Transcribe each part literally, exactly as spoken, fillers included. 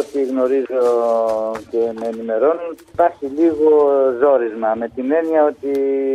ό,τι γνωρίζω και με ενημερώνουν, υπάρχει λίγο ζόρισμα, με την έννοια ότι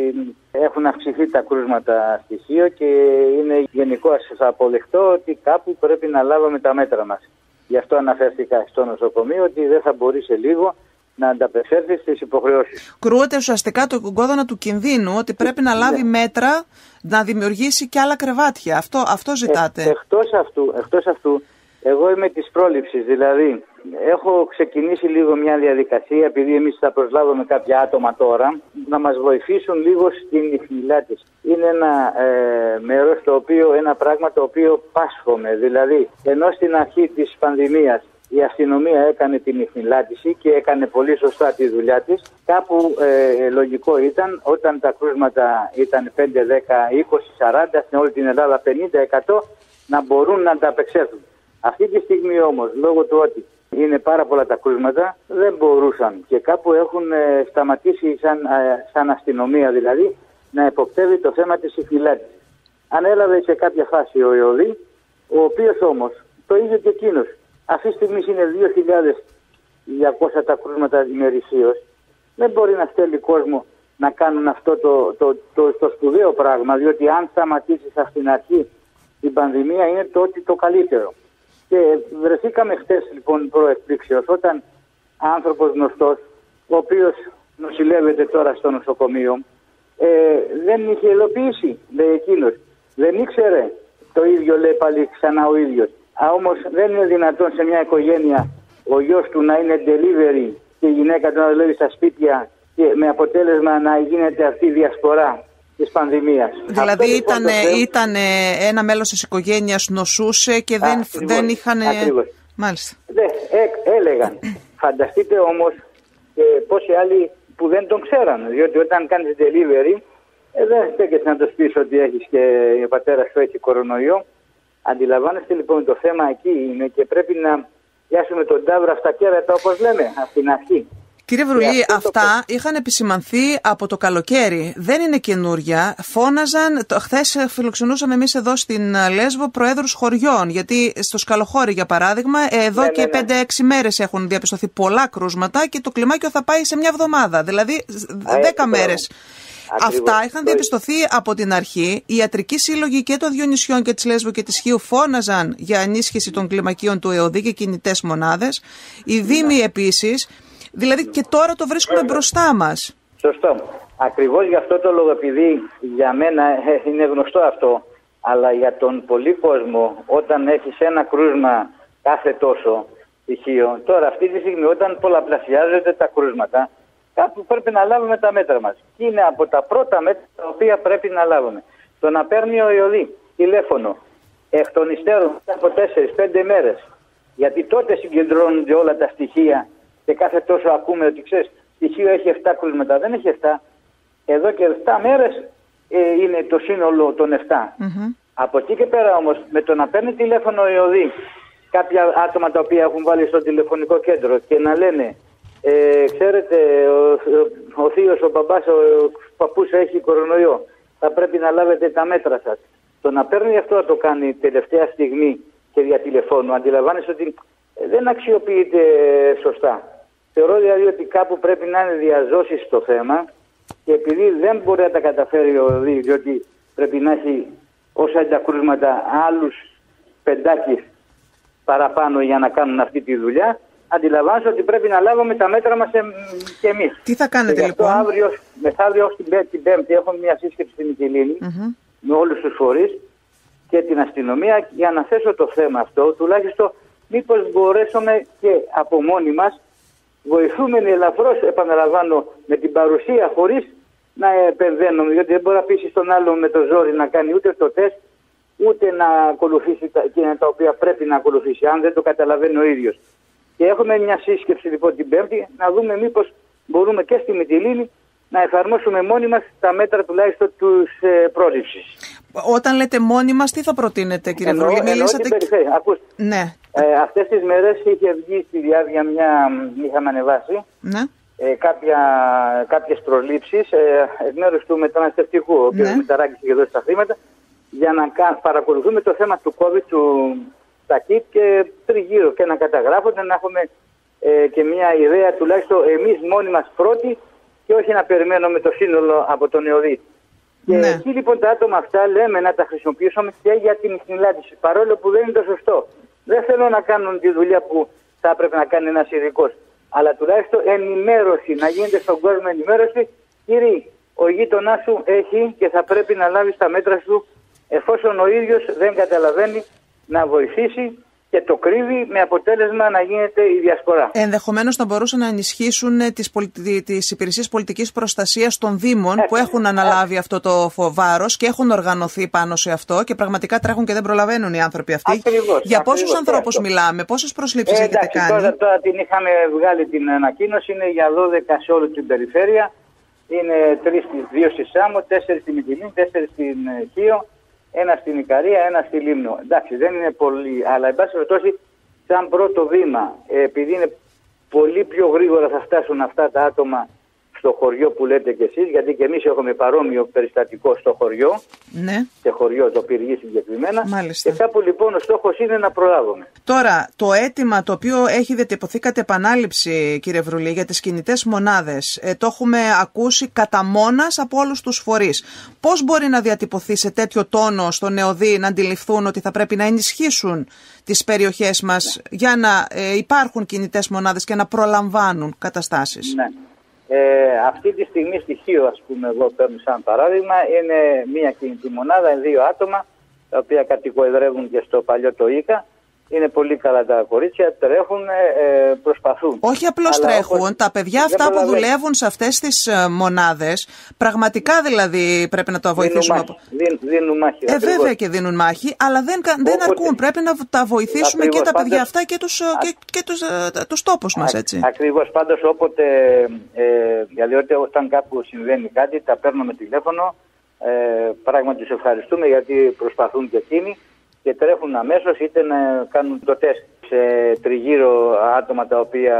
έχουν αυξηθεί τα κρούσματα στη Χίο και είναι γενικώς αποδεκτό ότι κάπου πρέπει να λάβουμε τα μέτρα μας. Γι' αυτό αναφέρθηκα στο νοσοκομείο ότι δεν θα μπορεί σε λίγο να ανταπεξέλθει στις υποχρεώσεις. Κρούεται ουσιαστικά το κόδωνα του κινδύνου, ότι πρέπει να λάβει ναι. μέτρα να δημιουργήσει και άλλα κρεβάτια. Αυτό, αυτό ζητάτε. Ε, εκτός αυτού, εκτός αυτού, εγώ είμαι της πρόληψης, δηλαδή έχω ξεκινήσει λίγο μια διαδικασία, επειδή εμείς θα προσλάβουμε κάποια άτομα τώρα, να μας βοηθήσουν λίγο στην ιχνηλάτηση. Είναι ένα ε, μέρος, το οποίο, ένα πράγμα το οποίο πάσχομαι, δηλαδή ενώ στην αρχή της πανδημίας η αστυνομία έκανε την ιχνηλάτηση και έκανε πολύ σωστά τη δουλειά της. Κάπου ε, λογικό ήταν όταν τα κρούσματα ήταν πέντε, δέκα, είκοσι, σαράντα, στην όλη την Ελλάδα πενήντα τοις εκατό να μπορούν να ανταπεξέλθουν. Αυτή τη στιγμή όμως, λόγω του ότι είναι πάρα πολλά τα κρούσματα, δεν μπορούσαν και κάπου έχουν ε, σταματήσει σαν, ε, σαν αστυνομία δηλαδή να εποπτεύει το θέμα της ιχνηλάτησης. Ανέλαβε σε κάποια φάση ο ΕΟΔΗ, ο οποίος όμως το ίδιο και εκείνος. Αυτή τη στιγμή είναι δύο χιλιάδες διακόσια τα κρούσματα ημερησίως. Δεν μπορεί να στέλνει κόσμο να κάνουν αυτό το, το, το, το σπουδαίο πράγμα, διότι αν σταματήσεις από την αρχή την πανδημία είναι το ότι το καλύτερο. Και βρεθήκαμε χτες λοιπόν προεκπλήξεως όταν άνθρωπος γνωστός, ο οποίος νοσηλεύεται τώρα στο νοσοκομείο, ε, δεν είχε υλοποιήσει, λέει εκείνος. Δεν ήξερε, το ίδιο λέει πάλι ξανά ο ίδιος. Α, όμως δεν είναι δυνατόν σε μια οικογένεια ο γιος του να είναι delivery και η γυναίκα του να δουλεύει στα σπίτια και με αποτέλεσμα να γίνεται αυτή η διασπορά της πανδημίας. Δηλαδή ήταν, λοιπόν ήταν ένα μέλος της οικογένειας νοσούσε και δεν, ακριβώς, δεν είχαν... Ακριβώς. Μάλιστα. Ναι, ε, έλεγαν. Φανταστείτε όμως ε, πόσοι άλλοι που δεν τον ξέραν, διότι όταν κάνεις delivery ε, δεν στέκεσαι να το πεις ότι έχεις και ο πατέρας σου έχει κορονοϊό. Αντιλαμβάνεστε λοιπόν το θέμα εκεί είναι και πρέπει να πιάσουμε τον τάβρο αυτά κέρατα όπως λέμε από την αρχή. Κύριε Βρουλή, αυτά το... είχαν επισημανθεί από το καλοκαίρι. Δεν είναι καινούρια. Φώναζαν, χθες φιλοξενούσαμε εμείς εδώ στην Λέσβο προέδρους χωριών, γιατί στο Σκαλοχώρι για παράδειγμα, εδώ ναι, και ναι, ναι. πέντε έξι μέρες έχουν διαπιστωθεί πολλά κρούσματα και το κλιμάκιο θα πάει σε μια εβδομάδα, δηλαδή δέκα μέρες. Ακριβώς. Αυτά είχαν διαπιστωθεί από την αρχή. Οι ιατρικοί σύλλογοι και των δύο νησιών και της Λέσβου και της Χίου φώναζαν για ενίσχυση των κλιμακίων του ΕΟΔΗ και κινητές μονάδες. Οι δήμοι επίσης. Δηλαδή και τώρα το βρίσκουμε μπροστά μας. Σωστό. Ακριβώς γι' αυτό το λόγο, επειδή για μένα είναι γνωστό αυτό, αλλά για τον πολύ κόσμο, όταν έχεις ένα κρούσμα κάθε τόσο στοιχείο, τώρα αυτή τη στιγμή όταν πολλαπλασιάζονται τα κρούσματα, κάπου πρέπει να λάβουμε τα μέτρα μας. Και είναι από τα πρώτα μέτρα τα οποία πρέπει να λάβουμε. Το να παίρνει ο ΕΟΔΗ τηλέφωνο εκ των υστέρων από τέσσερις πέντε μέρες, γιατί τότε συγκεντρώνονται όλα τα στοιχεία. Και κάθε τόσο ακούμε ότι ξέρεις, στοιχείο έχει επτά κρούσματα. Δεν έχει επτά. Εδώ και επτά μέρες ε, είναι το σύνολο των επτά. Mm-hmm. Από εκεί και πέρα όμως, με το να παίρνει τηλέφωνο ο ΕΟΔΗ κάποια άτομα τα οποία έχουν βάλει στο τηλεφωνικό κέντρο και να λένε ε, ξέρετε, ο, ο, ο θείος, ο μπαμπάς, ο, ο παππούς έχει κορονοϊό. Θα πρέπει να λάβετε τα μέτρα σας. Το να παίρνει αυτό να το κάνει τελευταία στιγμή και δια τηλεφώνου, αντιλαμβάνεσαι ότι δεν αξιοποιείται σωστά. Θεωρώ δηλαδή ότι κάπου πρέπει να είναι διαζώσεις στο θέμα και επειδή δεν μπορεί να τα καταφέρει ο ΕΟΔΗ, διότι πρέπει να έχει όσα είναι τα κρούσματα άλλους πεντάκις παραπάνω για να κάνουν αυτή τη δουλειά, αντιλαμβάνεσαι ότι πρέπει να λάβουμε τα μέτρα μας και εμείς. Τι θα κάνετε και λοιπόν? Αύριο, μεθαύριο ως την Πέμπτη έχω μια σύσκεψη στην Μυτιλήνη mm-hmm. με όλους τους φορείς και την αστυνομία για να θέσω το θέμα αυτό, τουλάχιστον μήπως μπορέσουμε και από μόνοι μας, βοηθούμενοι ελαφρώς, επαναλαμβάνω, με την παρουσία χωρίς να επεμβαίνουμε, γιατί δεν μπορεί να πείσει τον άλλο με το ζόρι να κάνει ούτε το τεστ, ούτε να ακολουθήσει τα, εκείνα τα οποία πρέπει να ακολουθήσει, αν δεν το καταλαβαίνει ο ίδιος. Και έχουμε μια σύσκεψη λοιπόν την Πέμπτη, να δούμε μήπως μπορούμε και στη Μυτιλήνη να εφαρμόσουμε μόνοι μας τα μέτρα τουλάχιστον τους ε, πρόληψης. Όταν λέτε μόνοι μας, τι θα προτείνετε κύριε Βρουλή? Μιλήσατε... Ναι. Ε, αυτές τις μέρες είχε βγει στη διάβια μια, είχαμε ανεβάσει ναι. ε, κάποια, κάποιες προλήψεις ε, εκ μέρους του μεταναστευτικού, ο οποίος ναι. μεταράκησε και δώσει τα χρήματα, για να κα, παρακολουθούμε το θέμα του COVID, του, τα kit και τριγύρω και να καταγράφονται, να έχουμε ε, και μια ιδέα τουλάχιστον εμείς μόνοι μας πρώτοι και όχι να περιμένουμε το σύνολο από τον ΕΟΔΗ. Και ναι. εκεί λοιπόν τα άτομα αυτά λέμε να τα χρησιμοποιήσουμε και για την ιχνηλάτηση, παρόλο που δεν είναι το σωστό. Δεν θέλω να κάνουν τη δουλειά που θα έπρεπε να κάνει ένας ειδικός, αλλά τουλάχιστον ενημέρωση, να γίνεται στον κόσμο ενημέρωση. Κύριε, ο γείτονάς σου έχει και θα πρέπει να λάβει τα μέτρα σου, εφόσον ο ίδιος δεν καταλαβαίνει, να βοηθήσει και το κρύβει, με αποτέλεσμα να γίνεται η διασπορά. Ενδεχομένως να μπορούσαν να ενισχύσουν τις, πολι... τις υπηρεσίες πολιτικής προστασίας των Δήμων, έτσι, που έχουν αναλάβει έτσι. αυτό το βάρος και έχουν οργανωθεί πάνω σε αυτό και πραγματικά τρέχουν και δεν προλαβαίνουν οι άνθρωποι αυτοί. Ακριβώς, Για πόσους ακριβώς, ανθρώπους αυτό. μιλάμε, πόσες προσλήψεις ε, έχετε εντάξει, κάνει? Τώρα, τώρα την είχαμε βγάλει την ανακοίνωση, είναι για δώδεκα σε όλη την περιφέρεια. Είναι τρεις, δύο στη Σάμο, τέσσερις στη Μυτιλίνη, τέσσερις στην Χίο, ένα στην Ικαρία, ένα στη Λίμνο. Εντάξει, δεν είναι πολύ, αλλά εν πάση περιπτώσει, σαν πρώτο βήμα, επειδή είναι πολύ πιο γρήγορα θα φτάσουν αυτά τα άτομα στο χωριό που λέτε κι εσείς, γιατί και εμείς έχουμε παρόμοιο περιστατικό στο χωριό, ναι. σε χωριό το Πυργή συγκεκριμένα. Μάλιστα. Και κάπου λοιπόν ο στόχος είναι να προλάβουμε. Τώρα, το αίτημα το οποίο έχει διατυπωθεί κατ' επανάληψη, κύριε Βρουλή, για τις κινητές μονάδες, ε, το έχουμε ακούσει κατά μόνας από όλους τους φορείς. Πώς μπορεί να διατυπωθεί σε τέτοιο τόνο στον ΕΟΔΗ να αντιληφθούν ότι θα πρέπει να ενισχύσουν τις περιοχές μας, ναι, για να ε, υπάρχουν κινητές μονάδες και να προλαμβάνουν καταστάσεις? Ναι. Ε, αυτή τη στιγμή στοιχείο, ας πούμε, εγώ παίρνω σαν παράδειγμα, είναι μία κινητή μονάδα, δύο άτομα, τα οποία κατοικοεδρεύουν και στο παλιό το ΙΚΑ. Είναι πολύ καλά τα κορίτσια, τρέχουν, ε, προσπαθούν. Όχι απλώς Αλλά τρέχουν, όπως... τα παιδιά αυτά που δουλεύουν σε αυτές τις uh, μονάδες, πραγματικά δηλαδή πρέπει να το βοηθήσουμε. Δίνουν μάχη, δίν, δίνουν μάχη ε, βέβαια και δίνουν μάχη, αλλά δεν, δεν αρκούν. Πρέπει να τα βοηθήσουμε ακριβώς, και τα παιδιά πάντως, αυτά και τους, α... και, και τους, uh, τους τόπους μας, έτσι. Ακριβώς, πάντως όποτε, ε, δηλαδή όταν κάπου συμβαίνει κάτι, τα παίρνουμε τηλέφωνο, ε, πράγματι τους ευχαριστούμε γιατί προσπαθούν και εκείνοι. Και τρέχουν αμέσως, είτε να κάνουν το τεστ σε τριγύρω άτομα τα οποία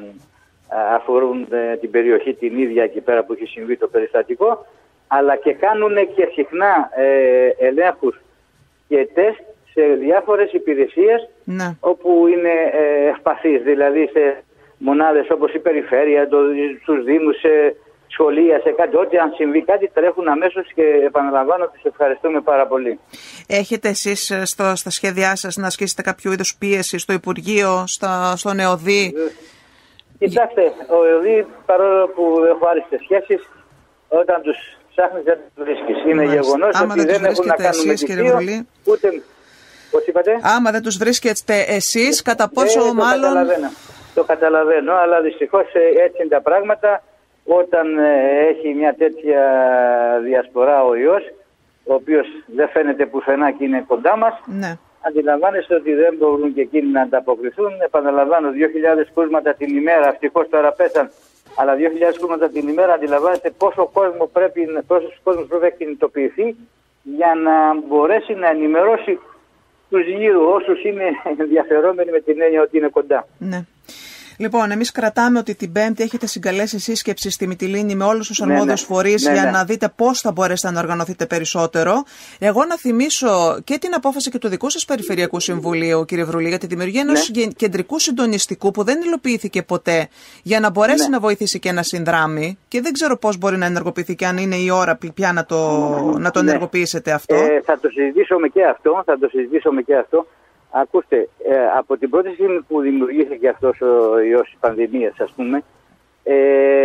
αφορούν την περιοχή την ίδια εκεί πέρα που έχει συμβεί το περιστατικό, αλλά και κάνουν και συχνά ε, ελέγχους και τεστ σε διάφορες υπηρεσίες, ναι, όπου είναι ε, ευπαθείς, δηλαδή σε μονάδες όπως η περιφέρεια, το, στους δήμους, σε σχολεία, σε κάτι, ό,τι αν συμβεί κάτι τρέχουν αμέσως και επαναλαμβάνω τους ευχαριστούμε πάρα πολύ. Έχετε εσείς στο, στα σχέδιά σας να ασκήσετε κάποιο είδους πίεση στο Υπουργείο, στα, στον ΕΟΔΗ? Κοιτάξτε, ο ΕΟΔΗ, παρόλο που έχω άριστες σχέσεις, όταν τους ψάχνεις δεν τους βρίσκεις. Είναι γεγονός ότι δεν, δεν έχουν να κάνουν με τυχείο, ούτε... Πώς είπατε? Άμα δεν τους βρίσκετε εσείς, κατά πόσο ε, μάλλον... Το καταλαβαίνω, το καταλαβαίνω, αλλά δυστυχώς έτσι είναι τα πράγματα. Όταν ε, έχει μια τέτοια διασπορά ο ιός, ο οποίος δεν φαίνεται πουθενά και είναι κοντά μας, ναι, αντιλαμβάνεστε ότι δεν μπορούν και εκείνοι να ανταποκριθούν. Επαναλαμβάνω, δύο χιλιάδες κρούσματα την ημέρα, ευτυχώς τώρα πέσαν, αλλά δύο χιλιάδες κρούσματα την ημέρα, αντιλαμβάνεστε πόσο κόσμο πρέπει, πόσος κόσμος πρέπει να κινητοποιηθεί για να μπορέσει να ενημερώσει τους γύρω όσους είναι ενδιαφερόμενοι με την έννοια ότι είναι κοντά. Ναι. Λοιπόν, εμείς κρατάμε ότι την Πέμπτη έχετε συγκαλέσει σύσκεψη στη Μυτιλήνη με όλους τους αρμόδιους, ναι, ναι, φορείς, ναι, για, ναι, να δείτε πώς θα μπορέσετε να οργανωθείτε περισσότερο. Εγώ να θυμίσω και την απόφαση και του δικού σας Περιφερειακού Συμβουλίου, κύριε Βρουλή, για τη δημιουργία ενός, ναι, κεντρικού συντονιστικού που δεν υλοποιήθηκε ποτέ, για να μπορέσει, ναι, να βοηθήσει και να συνδράμει. Και δεν ξέρω πώς μπορεί να ενεργοποιηθεί και αν είναι η ώρα πια να το, να το, ναι, ενεργοποιήσετε αυτό. Ε, θα το συζητήσουμε και αυτό. Θα το συζητήσουμε και αυτό. Ακούστε, ε, από την πρώτη στιγμή που δημιουργήθηκε αυτός ο ιός της πανδημίας, ας πούμε, ε,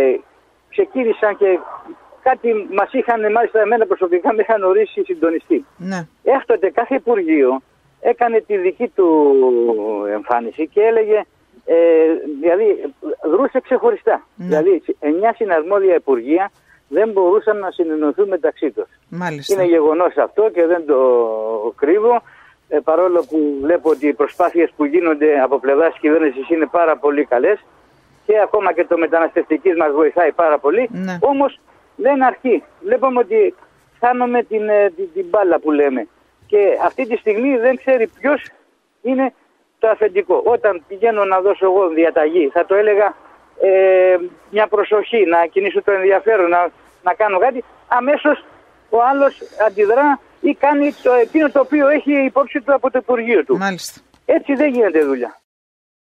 ξεκίνησαν και κάτι μας είχαν, μάλιστα εμένα προσωπικά με είχαν ορίσει συντονιστή. Ναι. Έκτοτε κάθε Υπουργείο έκανε τη δική του εμφάνιση και έλεγε, ε, δηλαδή δρούσε ξεχωριστά. Ναι. Δηλαδή εννιά συναρμόδια Υπουργεία δεν μπορούσαν να συνεννοηθούν μεταξύ τους. Μάλιστα. Είναι γεγονός αυτό και δεν το κρύβω. Ε, παρόλο που βλέπω ότι οι προσπάθειες που γίνονται από πλευράς της κυβέρνησης είναι πάρα πολύ καλές και ακόμα και το μεταναστευτικής μας βοηθάει πάρα πολύ, ναι, όμως δεν αρκεί. Βλέπουμε ότι χάνουμε την, την, την μπάλα που λέμε και αυτή τη στιγμή δεν ξέρει ποιος είναι το αφεντικό. Όταν πηγαίνω να δώσω εγώ διαταγή θα το έλεγα ε, μια προσοχή, να κινήσω το ενδιαφέρον, να, να κάνω κάτι, αμέσως ο άλλος αντιδρά ή κάνει το εκείνο το οποίο έχει υπόψη του από το Υπουργείο του. Μάλιστα. Έτσι δεν γίνεται δουλειά.